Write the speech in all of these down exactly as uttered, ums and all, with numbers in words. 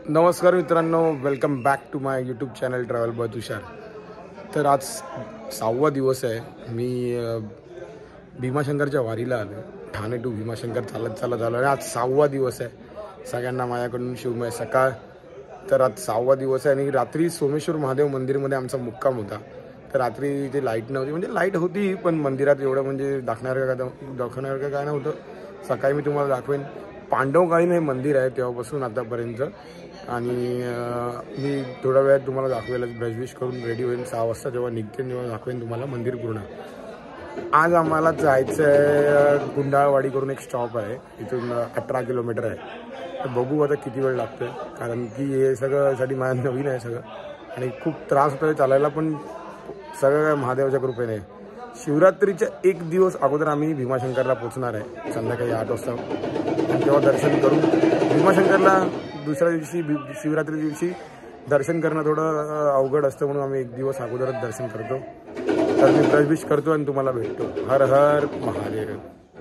नमस्कार मित्रांनो, welcome back to my YouTube channel travel by Tushar. तर आज सहावा दिवस आहे. मी भीमाशंकरच्या वारीला आलो. ठाणे टू भीमाशंकर चालत चालत आलो आणि आज सहावा दिवस आहे. सगळ्यांना माझ्याकडून शिवमय सकाळ. तर आज सहावा दिवस आहे आणि रात्री सोमेश्वर महादेव मंदिरमध्ये आमचा मुक्काम होता. तर रात्री ते लाईट नव्हती, म्हणजे लाईट होती पण मंदिरात एवढं म्हणजे दाखवण्यासारखं का दाखवण्यासारखं काय नव्हतं. सकाळी मी तुम्हाला दाखवेन. पांडवकालीन हे मंदिर आहे तेव्हापासून आतापर्यंत. आणि मी थोडा वेळात तुम्हाला दाखवेलच. ब्रशविश करून रेडी होईल. सहा वाजता जेव्हा निघते तेव्हा दाखवेन तुम्हाला मंदिर पूर्ण. आज आम्हाला जायचं आहे गुंडाळवाडी करून एक स्टॉप आहे. इथून अठरा किलोमीटर आहे. तर बघू आता किती वेळ लागतो आहे, कारण की हे सगळं साठी माझ्या नवीन आहे सगळं आणि खूप त्रास होतो आहे चालायला, पण सगळं काय महादेवाच्या कृपेने. शिवरात्रीच्या एक दिवस अगोदर आम्ही भीमाशंकरला पोचणार आहे संध्याकाळी आठ वाजता. आणि तेव्हा दर्शन करू. भीमाशंकरला दुसऱ्या दिवशी शिवरात्री दिवशी दर्शन करणं थोडं अवघड असतं, म्हणून आम्ही एक दिवस अगोदरच दर्शन करतो. तर मी ब्रशविश करतो आणि तुम्हाला भेटतो. हर हर महादेव.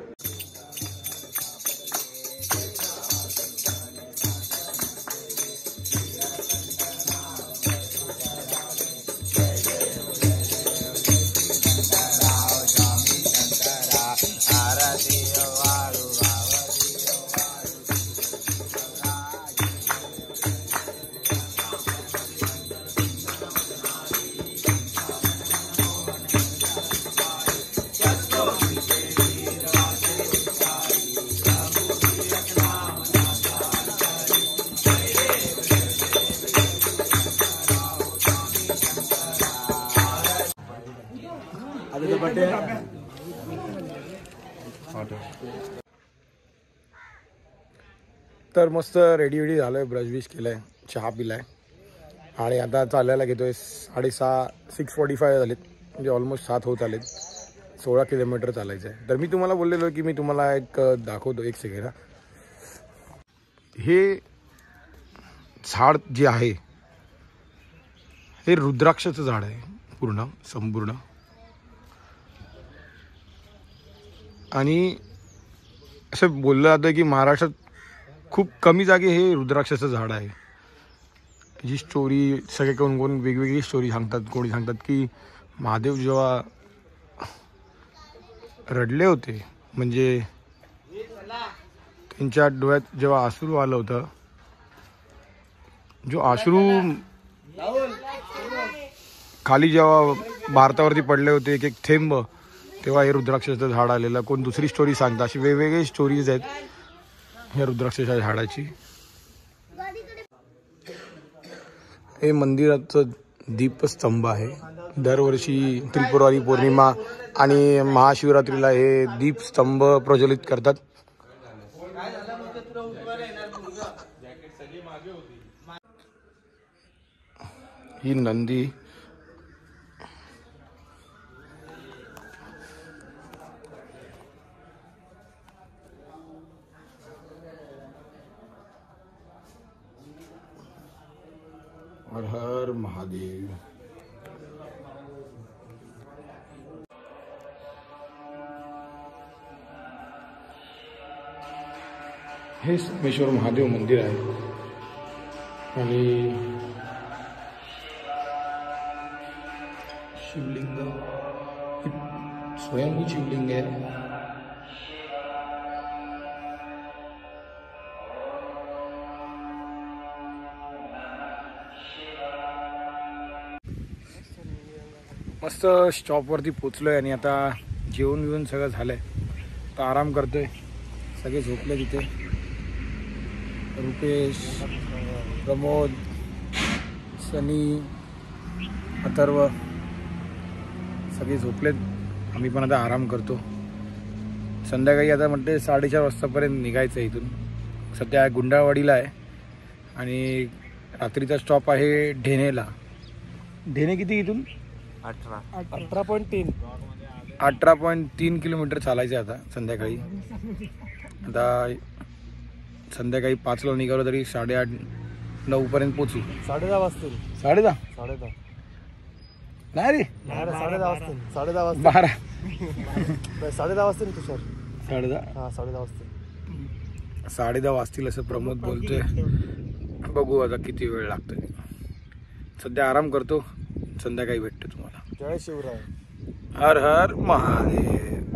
तर मस्त रेडी वेडी झालोय, ब्रशविश केलंय, चहा पिलाय आणि आता चालायला घेतोय. साडेसहा सिक्स फोर्टी फाय झालेत, म्हणजे ऑलमोस्ट सात होत आलेत. सोळा किलोमीटर चालायचं आहे. तर मी तुम्हाला बोललेलो की मी तुम्हाला एक दाखवतो. एक सेकंड. हे झाड जे आहे हे रुद्राक्षाचं झाड आहे पूर्ण संपूर्ण. आणि असं बोललं जातं की महाराष्ट्रात खूप कमी जागे हे रुद्राक्षाचं झाड आहे. जी स्टोरी सगळे कोण कोण वेगवेगळी स्टोरी सांगतात. कोणी सांगतात की महादेव जेव्हा रडले होते, म्हणजे त्यांच्या डोळ्यात जेव्हा अश्रू आलं होतं, जो अश्रू खाली जेव्हा भारतावरती पडले होते एक एक थेंब, तेव्हा हे रुद्राक्षाचं झाड आलेलं. कोण दुसरी स्टोरी सांगतात. अशी वेगवेगळी स्टोरीज आहेत या रुद्राक्षाच्या झाडाची. हे मंदिराचं दीपस्तंभ आहे. दरवर्षी त्रिपुरारी पौर्णिमा आणि महाशिवरात्रीला हे दीपस्तंभ प्रज्वलित करतात. ही नंदी हर हर महादेव. हे सोमेश्वर महादेव मंदिर आहे आणि शिवलिंग स्वयंभू शिवलिंग आहे. मस्त स्टॉपवरती पोचलोय आणि आता जेवण बिवून सगळं झालंय. तर आराम करतोय. सगळे झोपले तिथे. रुपेश, प्रमोद, सनी, अथर्व सगळे झोपलेत. आम्ही पण आता आराम करतो. संध्याकाळी आता म्हणते साडेचार वाजतापर्यंत निघायचं आहे इथून. सध्या गुंडाळवाडीला आहे आणि रात्रीचा स्टॉप आहे ढेनेला. ढेने किती इथून? अठरा अठरा पॉईंट तीन अठरा पॉईंट तीन किलोमीटर चालायचं आहे आता संध्याकाळी. आता संध्याकाळी पाचला निघालो तरी साडेआठ नऊपर्यंत पोचू. साडे दहा वाजतील. साडे दहा साडे दहा नाही रे, साडे दहा वाजतील. साडे दहा वाजतील. बारा साडे दहा वाजतील तुषार. साडे दहा हां साडे दहा वाजतील. साडे दहा वाजतील असं प्रमोद बोलतोय. बघू आता किती वेळ लागतो. सध्या आराम करतो, संध्याकाळी भेटतो तुम्हाला. जय शिवराय. हर हर महादेव.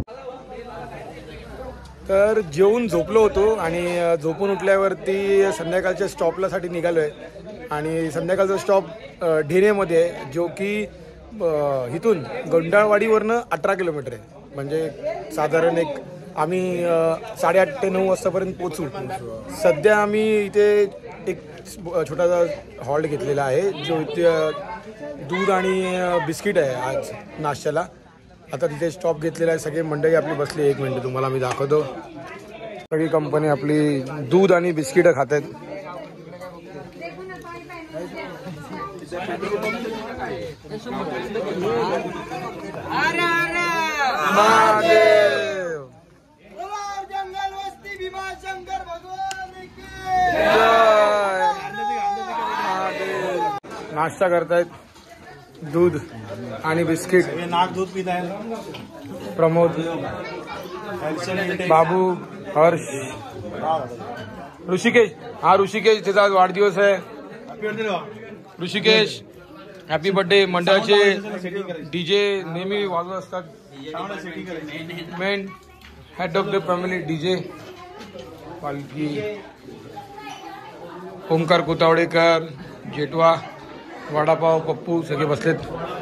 तर जेवून झोपलो होतो आणि झोपून उठल्यावरती संध्याकाळच्या स्टॉपला साठी निघालो आहे. आणि संध्याकाळचा स्टॉप ढेरेमध्ये आहे, जो की इथून गोंडाळवाडीवरनं अठरा किलोमीटर आहे. म्हणजे साधारण एक आम्ही साडेआठ ते नऊ वाजतापर्यंत पोचू. सध्या आम्ही इथे एक छोटासा हॉल्ट घेतलेला आहे, जो इथे दूध आणि बिस्किट आहे आज नाश्त्याला. आता तिथे स्टॉप घेतलेला आहे. सगळे मंडळी आपली बसली. एक मिनिट तुम्हाला मी दाखवतो. सगळी कंपनी आपली दूध आणि बिस्किट खात आहेत. नाश्ता करतायत, दूध आणि बिस्किट. नाक दूध पित आहे. प्रमोद, बाबू, हर्ष, ऋषिकेश. हा ऋषिकेश, त्याचा आज वाढदिवस आहे. Rishikesh happy birthday. मंडळाचे डीजे नेहमी वाजवत असतात. Main head of the family DJ पालखी. ओंकार कुतावडेकर, जेटवा, वडापाव, पप्पू सगळे बसलेत.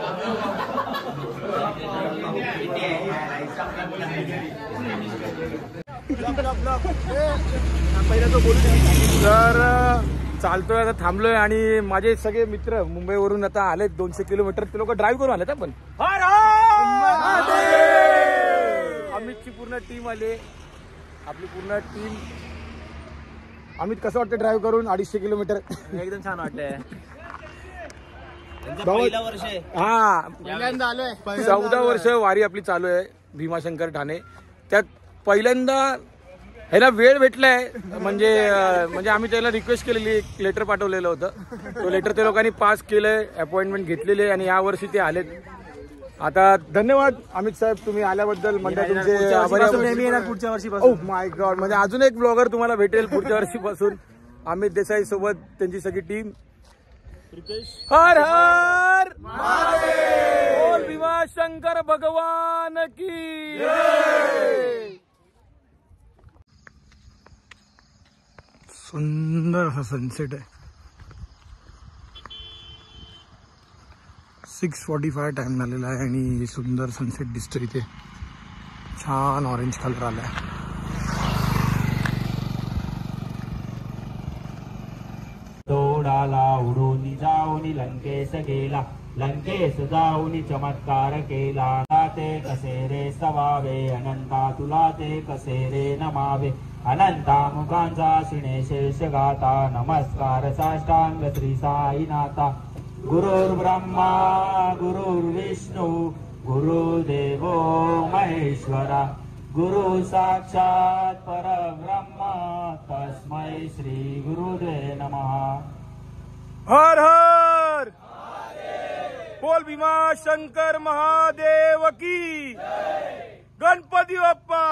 तर चालतोय आता, थांबलोय आणि माझे सगळे मित्र मुंबईवरून आता आलेत. दोनशे किलोमीटर ते लोक ड्राईव्ह करून आलेत. आपण अमितची पूर्ण टीम आली. आपली पूर्ण टीम. अमित, कसं वाटतं ड्राईव्ह करून अडीचशे किलोमीटर? एकदम छान वाटतंय. हा, चौदा वर्ष वारी आपली चालू आहे भीमाशंकर ठाणे. त्यात पहिल्यांदा ह्याला वेळ भेटलाय. म्हणजे म्हणजे आम्ही त्याला रिक्वेस्ट केलेली, एक लेटर पाठवलेलं होतं. तो लेटर त्या लोकांनी पास केलंय, अपॉइंटमेंट घेतलेली आहे आणि या वर्षी ते आलेत. आता धन्यवाद अमित साहेब, तुम्ही आल्याबद्दल. म्हणजे तुमचे आभारी. पुढच्या वर्षी. ओ माय गॉड, म्हणजे अजून एक ब्लॉगर तुम्हाला भेटेल पुढच्या वर्षीपासून. अमित देसाई सोबत त्यांची सगळी टीम. हर हर बोल भीमाशंकर भगवान की. सुंदर असा सनसेट आहे. सिक्स फॉर्टी फाय टाइम झालेला आहे आणि सुंदर सनसेट दिसतो इथे. छान ऑरेंज कलर आलाय. तोडाला उडून जाऊन लंकेस गेला, लंकेस जाऊन चमत्कार केला. ते कसे रे सवावे अनंता, तुला ते कसे रे नमावे. अनंता मुखांचा शिणे शेष गाता, नमस्कार साष्टांग श्री साईनाथा. गुरुर्ब्रह्मा गुरुर्विष्णू गुरुदेवो महेश्वरा, गुरु साक्षात परब्रह्म तस्मै श्री गुरुदेव नमः. हर हर बोल भीमाशंकर महादेव की. गणपती बाप्पा.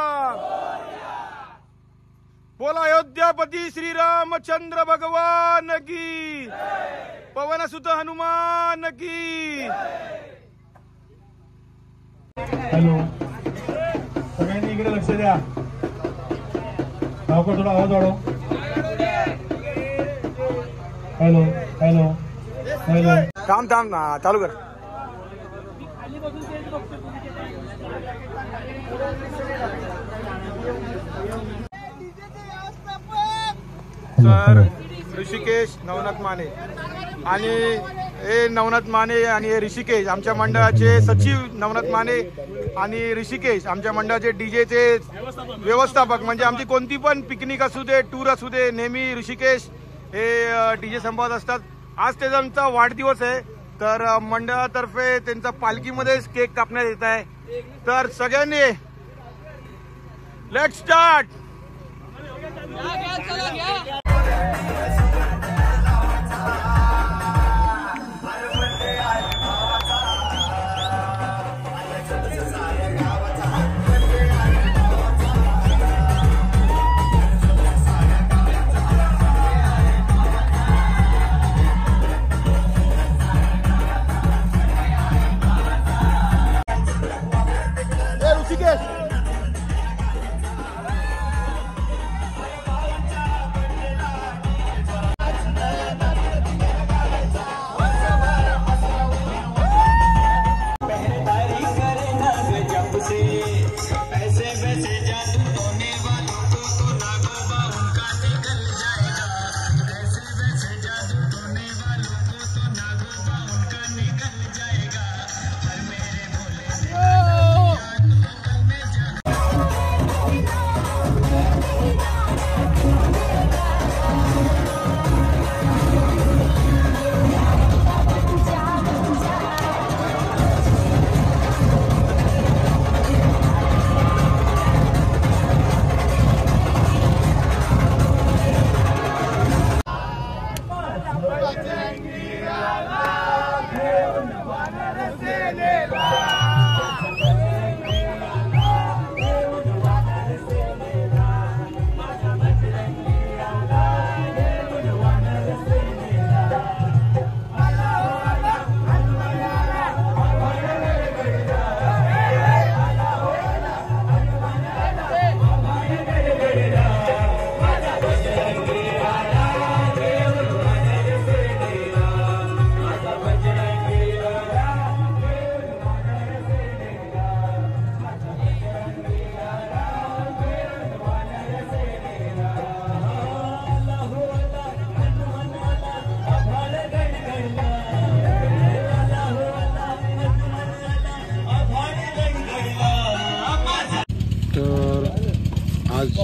बोल अयोध्यापती श्री रामचंद्र भगवान की. पवन सुत हनुमान की. हॅलो, सगळ्यांनी इकडे लक्ष द्या. लवकर थोडा आवाज वाढव. Hello hello hello. थांब थांब ना, चालू कर. तर ऋषिकेश, नवनाथ माने आणि हे नवनाथ माने आणि हे ऋषिकेश आमच्या मंडळाचे सचिव. नवनाथ माने आणि ऋषिकेश आमच्या मंडळाचे डीजेचे व्यवस्थापक. म्हणजे आमची कोणती पण पिकनिक असू दे, टूर असू दे, नेहमी ऋषिकेश हे डीजे संभाळत असतात. आज त्यांचा वाढदिवस आहे, तर मंडळातर्फे त्यांचा पालखीमध्येच केक कापण्यात येत आहे. तर सगळ्यांनी लेट्स स्टार्ट.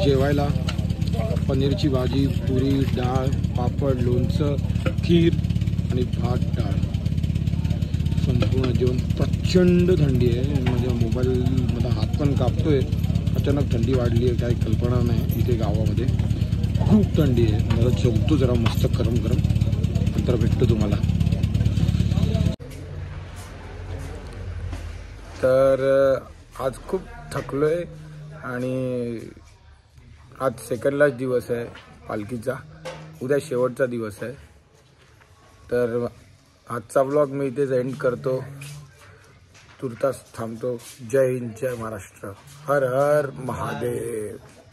जेवायला पनीरची भाजी, पुरी, डाळ, पापड, लोणचं, खीर आणि भात डाळ. संपूर्ण जेवण. प्रचंड थंडी आहे. माझ्या मोबाईलमध्ये हात पण कापतोय. अचानक थंडी वाढली आहे, काही कल्पना नाही. इथे गावामध्ये खूप थंडी आहे. मला जेवतो जरा मस्त गरम गरम, नंतर भेटतो तुम्हाला. तर आज खूप थकलो आहे आणि आज सेकंड लास्ट दिवस आहे पालखीचा. उद्या शेवटचा दिवस आहे. तर आजचा व्लॉग मी इथेच एंड करतो. तुर्तास थांबतो. जय हिंद, जय महाराष्ट्र. हर हर महादेव.